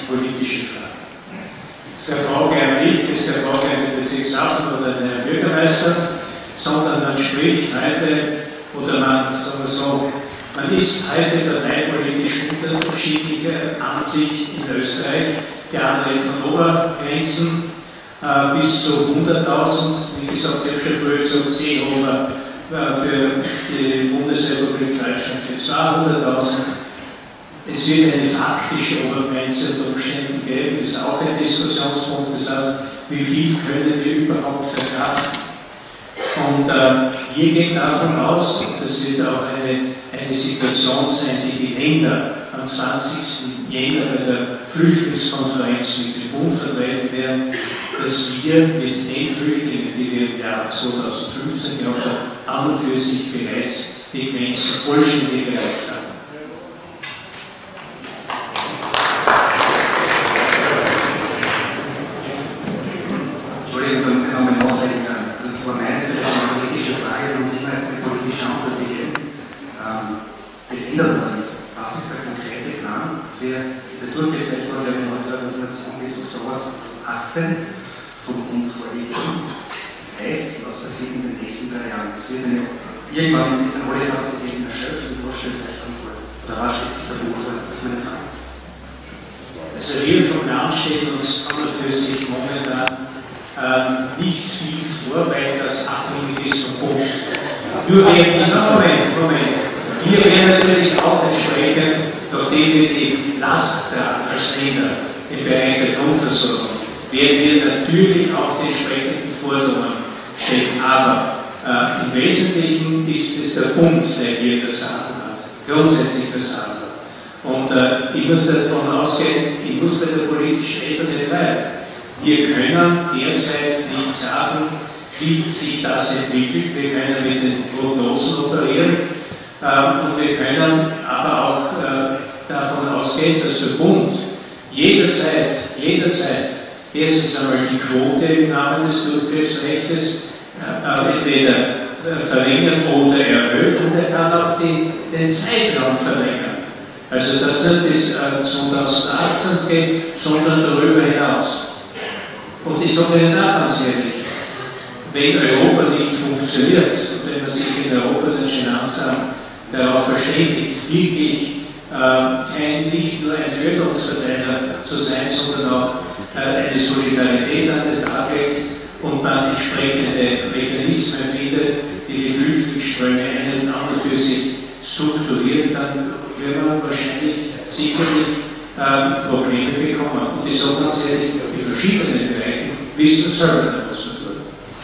politische Frage. Das ist eine Frage an mich, das ist eine Frage an den Bezirkshauptmann oder an den Bürgermeister, sondern man spricht heute, oder man, sagen wir so, man ist heute parteipolitisch unterschiedlicher Ansicht in Österreich. Der andere von Obergrenzen bis zu 100.000. Wie gesagt, ich habe schon früher gesagt, Seehofer für die Bundesrepublik Deutschland für 200.000. Es wird eine faktische Obergrenze unter Umständen geben, das ist auch ein Diskussionspunkt. Das heißt, wie viel können wir überhaupt verkraften? Und wir gehen davon aus, und das wird auch eine Situation sein, die Länder am 20. Jänner bei der Flüchtlingskonferenz mit dem Bund vertreten werden, dass wir mit den Flüchtlingen, die wir im Jahr 2015 gehabt haben, an und für sich bereits die Grenzen vollständig erreicht haben. Entschuldigung, wenn Sie nochmal nachdenken. Das war meine Seite eine politische Frage und ich meine jetzt eine politische Antwort geben. Das ändert man nichts. Was ist der konkrete Plan für das Durchgriffssektor, der wir heute Organisation gesucht haben, 2018 vom Bund vorliegt? Das heißt, was passiert in den nächsten 3 Jahren? Irgendwann ist dieser Horizont eben erschöpft und was stellt sich dann vor? Oder was stellt sich der Bund vor? Das ist meine Frage. Also hier vom Plan steht uns an und für sich momentan nicht viel vor, weil das abhängig ist vom Bund. Nur Moment. Wir werden natürlich auch entsprechend, nachdem wir die Last tragen als Länder im Bereich der Grundversorgung, werden wir natürlich auch die entsprechenden Forderungen stellen. Aber im Wesentlichen ist es der Bund, der hier das Sagen hat, grundsätzlich das Sagen hat. Und ich muss davon ausgehen, ich muss bei der politischen Ebene bleiben. Wir können derzeit nicht sagen, wie sich das entwickelt. Wir können mit den Prognosen operieren und wir können aber auch davon ausgehen, dass der Bund jederzeit erstens einmal die Quote im Namen des Durchgriffsrechts entweder verringern oder erhöhen und er kann auch den Zeitraum verlängern. Also dass nicht bis 2018 geht, sondern darüber hinaus. Und ich sage Ihnen auch ganz ehrlich, wenn Europa nicht funktioniert, wenn man sich in Europa dann schon langsam darauf verständigt, wirklich nicht nur ein Förderungsverteiler zu sein, sondern auch eine Solidarität an den Tag legt und man entsprechende Mechanismen findet, die die Flüchtlingsströme ein und an für sich strukturieren, dann wird man wahrscheinlich sicherlich Probleme bekommen. Und ich sage ganz ehrlich, die verschiedenen Bereiche wissen selber nicht, was man tut.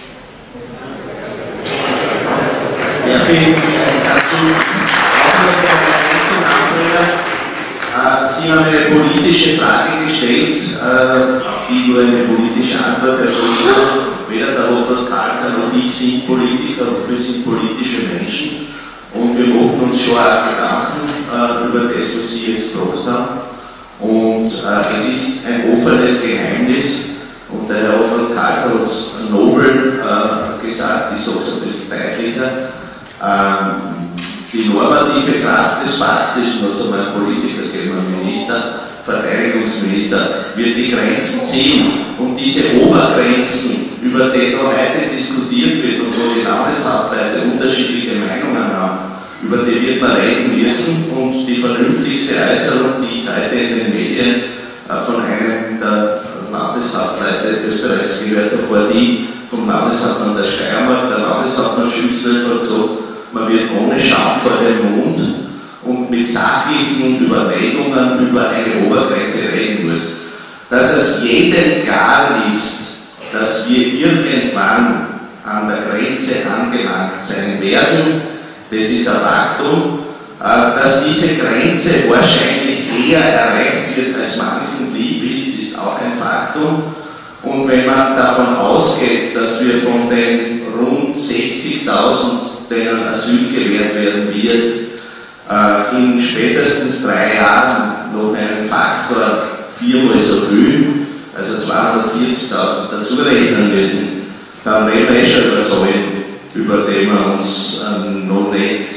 Ja, vielen Dank dazu. Auch noch eine Ergänzung anbringen. Sie haben eine politische Frage gestellt, auf die nur eine politische Antwort erfolgt. Weder der Hofer Kalker noch ich sind Politiker, wir sind politische Menschen. Und wir machen uns schon auch Gedanken über das, was Sie jetzt gefragt haben. Und es ist ein offenes Geheimnis, und der Herr Hofer Kalker hat es nobel gesagt, ich sage es ein bisschen deutlicher, die normative Kraft des Faktischen, hat es einmal ein Politiker gegeben, ein Minister, Verteidigungsminister, wird die Grenzen ziehen. Und diese Obergrenzen, über die da heute diskutiert wird und wo die Landeshauptleute unterschiedliche Meinungen haben, über die wird man reden müssen. Und die vernünftigste Äußerung, die ich heute in den Medien von einem der Landeshauptleute Österreichs gehört habe, war die vom Landeshauptmann der Steiermark. Der Landeshauptmann Schützler hat gesagt, man wird ohne Scham vor dem Mund und mit sachlichen Überlegungen über eine Obergrenze reden muss. Dass es jedem klar ist, dass wir irgendwann an der Grenze angelangt sein werden, das ist ein Faktum. Dass diese Grenze wahrscheinlich eher erreicht wird, als manchen lieb ist, ist auch ein Faktum. Und wenn man davon ausgeht, dass wir von den rund 60.000, denen Asyl gewährt werden wird, in spätestens 3 Jahren noch einen Faktor 4-mal so viel, also 240.000 dazu rechnen müssen, dann reden wir schon über Zahlen, über die wir uns noch nicht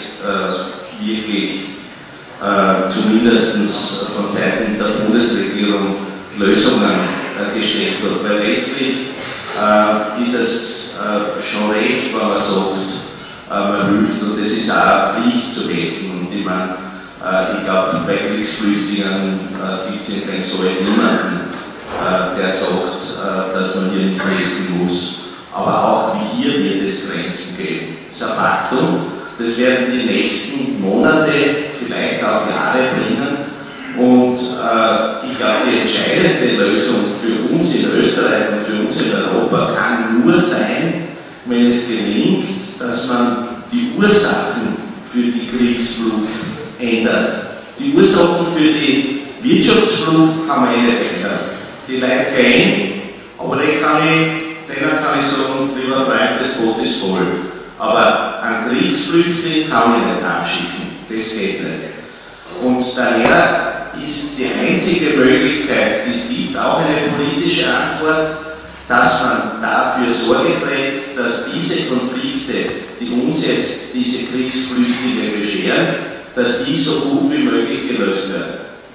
wirklich zumindest von Seiten der Bundesregierung Lösungen gesteckt hat. Weil letztlich ist es schon recht, wenn man sagt, man hilft, und es ist auch eine Pflicht zu helfen. Und ich meine, ich glaube, bei Kriegsflüchtlingen gibt es in dem Saal niemanden, der sagt, dass man hier nicht helfen muss. Aber auch wie hier wird es Grenzen geben. Das ist ein Faktum. Das werden die nächsten Monate, vielleicht auch Jahre bringen. Und ich glaube, die entscheidende Lösung für uns in Österreich und für uns in Europa kann nur sein, wenn es gelingt, dass man die Ursachen für die Kriegsflucht ändert. Die Ursachen für die Wirtschaftsflucht kann man nicht ändern. Die Leute gehen, aber denen kann ich sagen, lieber Freund, das Boot ist voll. Aber einen Kriegsflüchtling kann ich nicht abschicken. Das geht nicht. Und daher ist die einzige Möglichkeit, die es gibt, auch eine politische Antwort, dass man dafür Sorge trägt, dass diese Konflikte, die uns jetzt diese Kriegsflüchtlinge bescheren, dass die so gut wie möglich gelöst werden.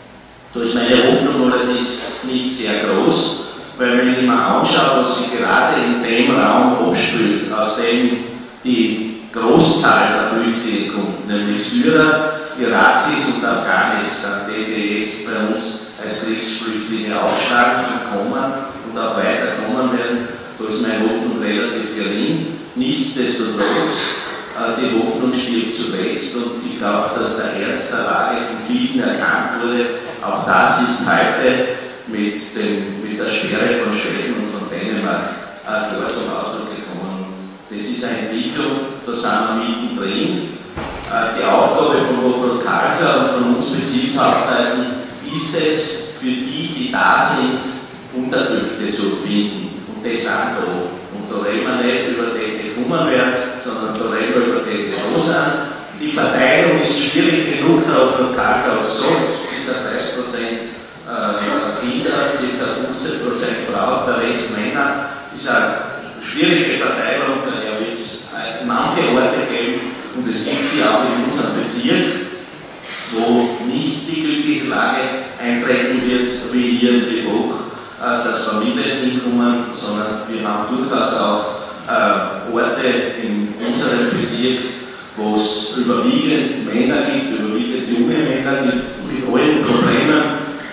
Da ist meine Hoffnung allerdings nicht sehr groß, weil wenn ich mir anschaue, was sich gerade in dem Raum abspielt, aus dem die Großzahl der Flüchtlinge kommt, nämlich Syrer, Irakis und Afghanis, die jetzt bei uns als Kriegsflüchtlinge aufschlagen und kommen und auch weiterkommen werden, da ist meine Hoffnung relativ gering. Nichtsdestotrotz, die Hoffnung stirbt zuletzt, und ich glaube, dass der Ernst der Lage von vielen erkannt wurde. Auch das ist heute mit der Sperre von Schweden und von Dänemark klar zum Ausdruck gekommen. Das ist eine Entwicklung, da sind wir mittendrin. Die Aufgabe von Wolfram Kalka und von uns Bezirkshauptleuten ist es, für die da sind, Unterkünfte zu finden. Und die sind da. Und da reden wir nicht über die gekommen werden, sondern da reden wir über die da sind. Die Verteilung ist schwierig genug, da von Kalka aus gesagt, ca. 30% Kinder, ca. 15% Frauen, der Rest Männer. Ist eine schwierige Verteilung, da wird es manche Orte geben, und es gibt sie auch in unserem Bezirk, wo nicht die glückliche Lage eintreten wird, wie hier in Leboch, dass Familien hinkommen, sondern wir haben durchaus auch Orte in unserem Bezirk, wo es überwiegend Männer gibt, überwiegend junge Männer gibt, mit allen Problemen.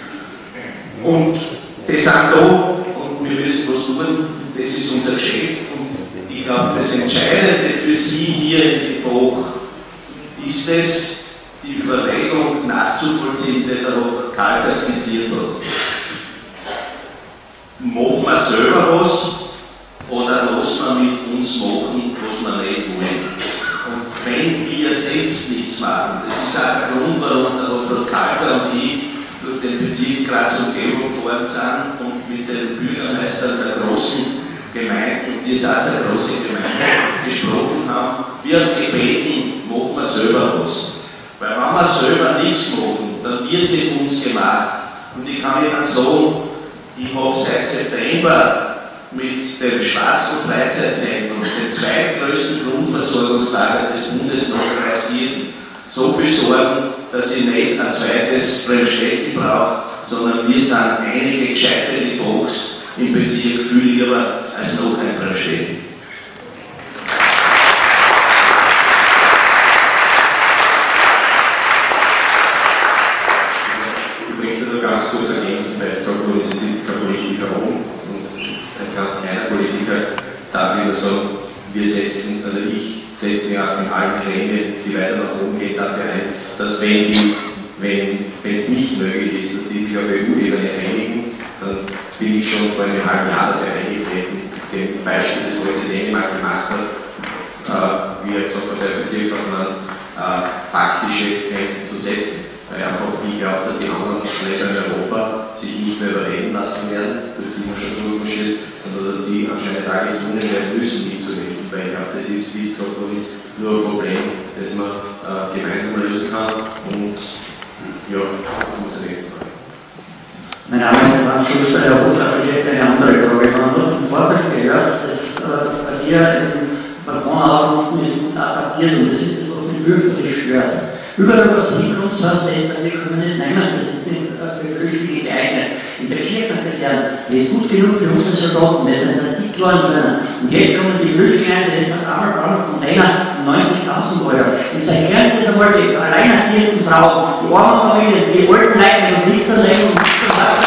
Und die sind da, und wir müssen was tun, das ist unser Geschäft. Und ich glaube, das Entscheidende für Sie hier in Leboch ist es, die Überlegung nachzuvollziehen, die der Wolfram Kalka skizziert hat. Machen wir selber was, oder lassen wir mit uns machen, was wir nicht wollen? Und wenn wir selbst nichts machen, das ist auch der Grund, warum der Wolfram Kalka und ich durch den Bezirk Graz Umgebung gefahren sind und mit den Bürgermeistern der großen Gemeinden, und ihr seid eine große Gemeinde, gesprochen haben. Wir haben gebeten, machen wir selber was. Weil wenn wir selber nichts machen, dann wird mit uns gemacht. Und ich kann Ihnen sagen, ich habe seit September mit dem Schwarzen Freizeitzentrum, dem zweitgrößten Grundversorgungslager des Bundeslandkreises Kirchen, so viel Sorgen, dass ich nicht ein zweites Bremstetten brauche, sondern wir sind einige gescheite Lebochs im Bezirk viel lieber als noch ein Bremstetten. Ich möchte nur ganz kurz ergänzen, weil es sagt, es sitzt kein Politiker rum, und ein ganz kleiner Politiker darf ich nur sagen, wir setzen, also ich setze mich auch in allen Gremien, die weiter nach oben gehen, dafür ein, dass wenn es nicht möglich ist, dass die sich auf EU-Ebene einigen, dann bin ich schon vor einem halben Jahr dafür eingetreten, dem Beispiel, das heute Dänemark gemacht hat, wie er gesagt hat, der Bezirkshauptmann, faktische Grenzen zu setzen. Weil einfach ich glaube, dass die anderen Länder in Europa sich nicht mehr überreden lassen werden, durch die man schon durchmarschiert, sondern dass die anscheinend da gezwungen werden müssen, mitzuhelfen. Weil ich glaube, das ist, wie es gesagt worden ist, nur ein Problem, das man gemeinsam lösen kann. Und ja, kommen wir zur nächsten Frage. Mein Name ist Franz Schuster, Herr Hofrat, ich hätte eine andere Frage. Man hat im Vorfeld gehört, dass bei dir im Balkonhaus unten ist gut adaptiert, und das ist das, was mich fürchterlich stört. Überall, was hinkommt, heißt es, wir können nicht nehmen, das ist nicht für Flüchtlinge geeignet. in der Kirchenkaserne, die ist gut genug für unsere Soldaten, das sind seit zig Jahren drinnen. Und jetzt kommen die Flüchtlinge ein, die jetzt einmal brauchen Container um 90.000 €. Und sein Ernst ist einmal die alleinerziehenden Frauen, die armen Familien, die alten Leute, die uns nichts leben und nichts verlassen.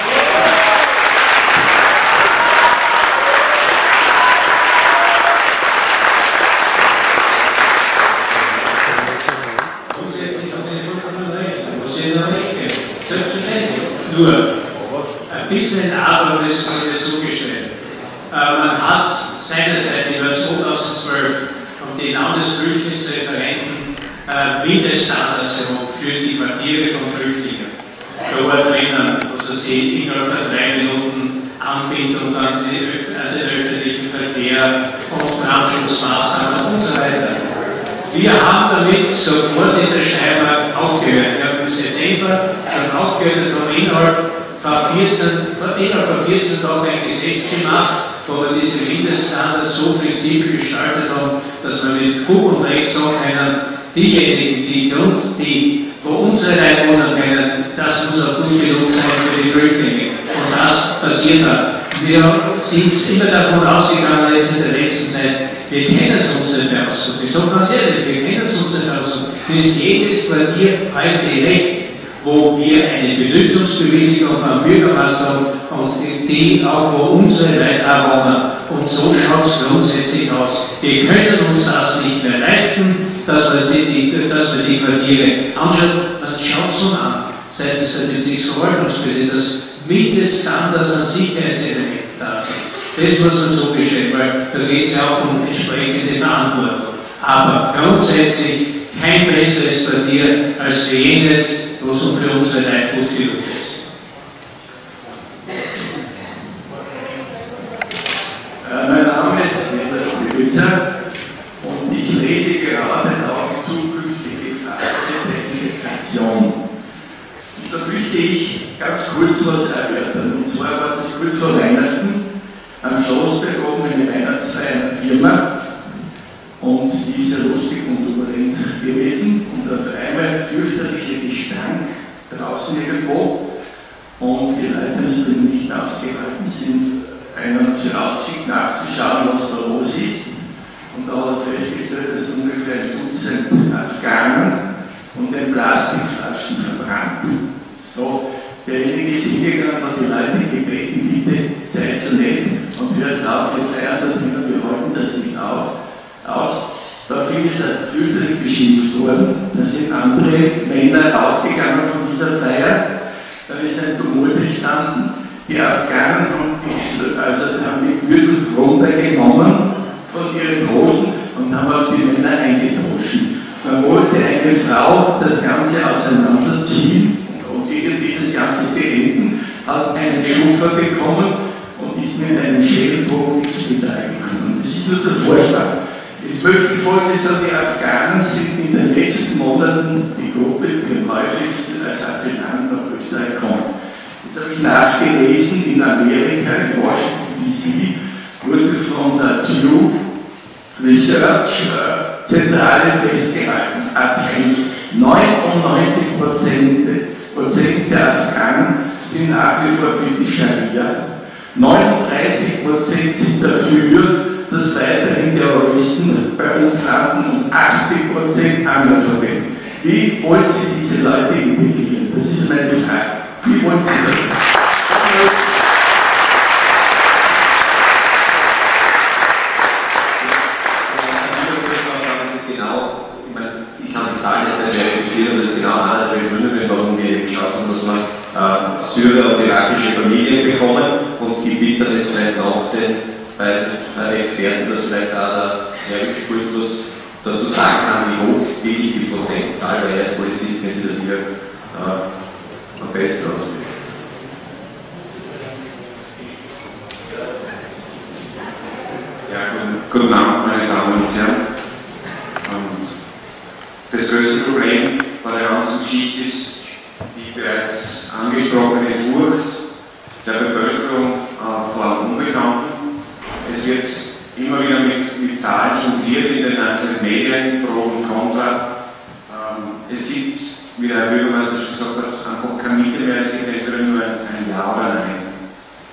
Nur ein bisschen aber müssen Sie mir zugestehen. Man hat seinerzeit im Jahr 2012 von den Landesflüchtlingsreferenten Mindeststandards für die Quartiere von Flüchtlingen. Da war drinnen, also Sie innerhalb von 3 Minuten Anbindung an den öffentlichen Verkehr und Brandschutzmaßnahmen und so weiter. Wir haben damit sofort in der Steiermark aufgehört. Wir haben im September schon aufgehört und haben innerhalb von 14 Tagen ein Gesetz gemacht, wo wir diese Mindeststandards so flexibel gestaltet haben, dass wir mit Fug und Recht sagen können, diejenigen, wo unsere Leute wohnen können, das muss auch gut genug sein für die Flüchtlinge. Und das passiert dann. Wir sind immer davon ausgegangen, jetzt in der letzten Zeit, wir kennen es uns nicht mehr aus. Ich sage ganz ehrlich, wir kennen es uns nicht aus. Bis jedes Quartier heute recht, wo wir eine Benutzungsbewilligung vom Bürgermeister haben und die auch, wo unsere Leute auch wohnen. Und so schaut es grundsätzlich aus. Wir können uns das nicht mehr leisten, dass wir die Quartiere anschauen. Man schaut es an, seitens der Bezirksverwaltungsbehörde, dass Mindeststandards an Sicherheitselementen da sind. Das muss man so bestellen, weil da geht es ja auch um entsprechende Verantwortung. Aber grundsätzlich kein besseres Quartier als für jenes, wo es für unsere Leute gut genug ist. Mein Name ist Peter Stölzer und ich lese gerade auch zukünftige Phase der Integration. Und da müsste ich ganz kurz was erörtern. Und zwar war das kurz vor Weihnachten am Schlossberg oben eine Weihnachtsfeier einer Firma und die ist ja lustig und turbulent gewesen und auf einmal fürchterlicher Gestank draußen irgendwo und die Leute haben es dann nicht ausgehalten, sind einer hat sie rausgeschickt nachzuschauen, was da los ist und da hat er festgestellt, dass ungefähr ein Dutzend Afghanen und ein Plastikflaschen verbrannt. So, derjenige ist hingegangen und hat die Leute gebeten, bitte seid so nett und hört auf, ihr feiert da drinnen, wir halten das nicht aus. Daraufhin ist er fürchterlich beschimpft worden, da sind andere Männer rausgegangen von dieser Feier, dann ist ein Tumult entstanden, die Afghanen haben die Gürtel runtergenommen von ihren Hosen und haben auf die Männer eingedroschen. Man wollte eine Frau das Ganze auseinanderziehen und irgendwie das Ganze beenden, hat einen Schufer bekommen und ist mit einem Schädelbruch ins Spital gekommen. Das ist nur der Vorschlag. Jetzt möchte ich Folgendes sagen, die Afghanen sind in den letzten Monaten die Gruppe, die am häufigsten als Asylanten nach Österreich kommt. Jetzt habe ich nachgelesen, in Amerika, in Washington DC, wurde von der Pew Research Zentrale festgehalten, April 99% der Afghanen sind nach wie vor für die Scharia, 39% sind dafür, dass weiterhin Terroristen bei uns landen und 80% Analphabeten. Wie wollen Sie diese Leute integrieren? Das ist meine Frage. Wie wollen Sie das? Ich kann die Zahlen jetzt nicht verifizieren, aber das ist genau einer der Gründe, warum wir geschaut haben, dass wir Syrer und irakische Familien bekommen und ich bitte dann jetzt vielleicht noch den beiden Experten, dass vielleicht auch der Herr kurz was dazu sagen kann, wie hoch ist wirklich die Prozentzahl, weil er als Polizist kennt sich das hier am besten aus. Ja, guten Abend, meine Damen und Herren. Das größte Problem bei der ganzen Geschichte ist die bereits angesprochene Furcht der Bevölkerung vor Unbekannten. Es wird immer wieder mit Zahlen jongliert in den einzelnen Medien, Pro und Contra. Es gibt, wie der Herr Bürgermeister schon gesagt hat, einfach kein Mittel mehr. Es gibt entweder nur ein Ja oder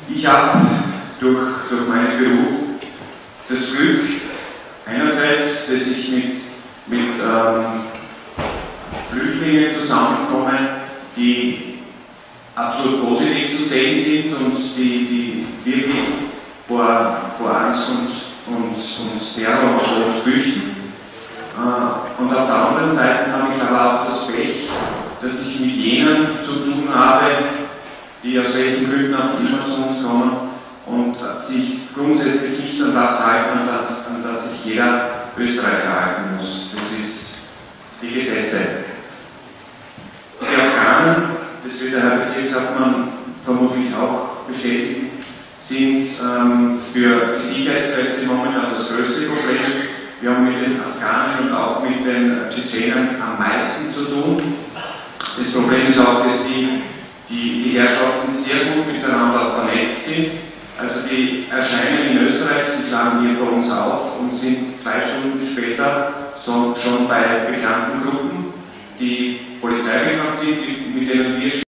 Ich habe durch meinen Beruf das Glück, einerseits, dass ich mit Flüchtlingen zusammenkomme, die absolut positiv zu sehen sind und die wirklich vor Angst und Terror und Tod flüchten. Und auf der anderen Seite habe ich aber auch das Pech, dass ich mit jenen zu tun habe, die aus welchen Gründen auch immer zu uns kommen und sich grundsätzlich nicht an das halten, an das sich jeder Österreicher halten muss. Das ist die Gesetze. Die Afghanen, das wird der Herr Bezirkshauptmann vermutlich auch bestätigen, sind für die Sicherheitskräfte momentan das größte Problem. Wir haben mit den Afghanen und auch mit den Tschetschenen am meisten zu tun. Das Problem ist auch, dass die Herrschaften sehr gut miteinander vernetzt sind. Also die erscheinen in Österreich, sie schlagen hier bei uns auf und sind 2 Stunden später schon bei bekannten Gruppen